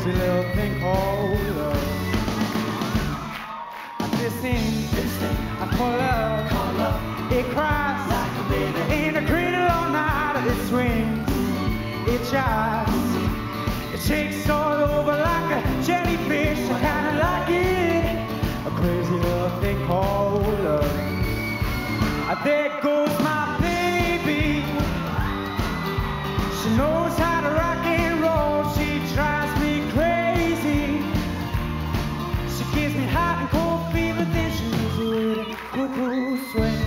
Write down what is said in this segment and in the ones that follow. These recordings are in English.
crazy little thing called love. This thing I call love, it cries like a baby in a cradle all night. It swings, it jives, it shakes all over like a jellyfish. I kinda like it, a crazy little thing called love. There goes my baby, she knows how to rock and roll. She drives me crazy, she gives me hot and cold fever, then she moves with a cuckoo swing.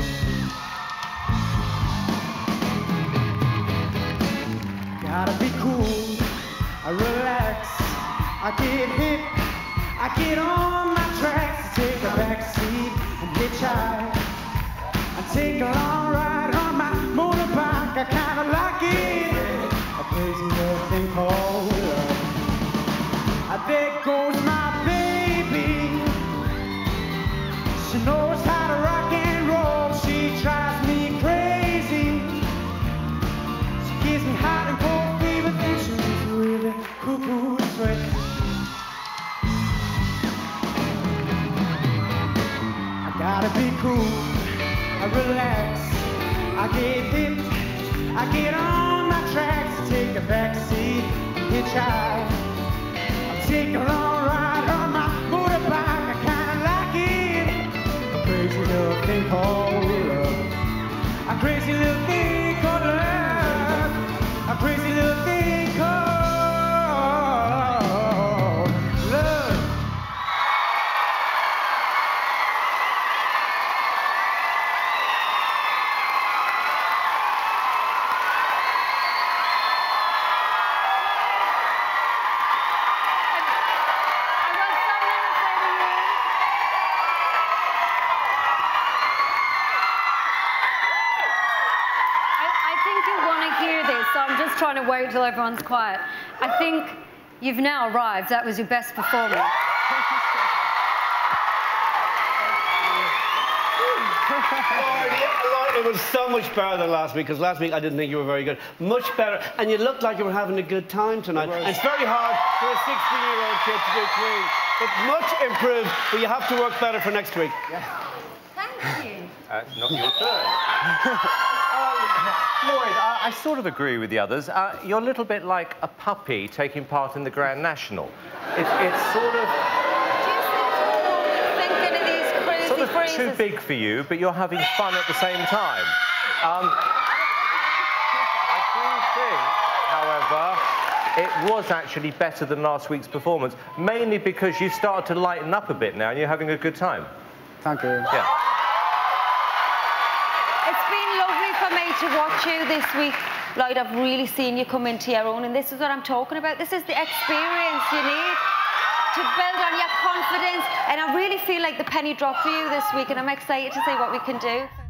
Gotta be cool, I relax, I get hip, I get on my tracks, take a back seat and hitchhike. I take a long ride on my motorbike, I kinda like it, a crazy little thing called love. There goes my baby, she knows how to rock and roll. She drives me crazy, she gives me hot and cold fever, then she leaves me with a cuckoo sweat. I gotta be cool, I relax, I get hip, I get on my tracks, take a back seat, hitchhike, I take a long ride on my motorbike. I kinda like it, a crazy little thing called love, a crazy little thing called love, a crazy little thing called love. So I'm just trying to wait till everyone's quiet. I think you've now arrived. That was your best performance. It was so much better than last week, because last week I didn't think you were very good. Much better, and you looked like you were having a good time tonight. And it's very hard for a 16-year-old kid to do Queen, but much improved, but you have to work better for next week. Yeah. Thank you. Not your turn. Lloyd, I sort of agree with the others. You're a little bit like a puppy taking part in the Grand National. It's sort of... Thinking of these crazy sort of phrases. too big for you, but you're having fun at the same time. I do think, however, it was actually better than last week's performance, mainly because you've started to lighten up a bit now and you're having a good time. Thank you. Yeah. It's been lovely for me to watch you this week, Lloyd. I've really seen you come into your own, and this is what I'm talking about. This is the experience you need to build on your confidence, and I really feel like the penny dropped for you this week, and I'm excited to see what we can do.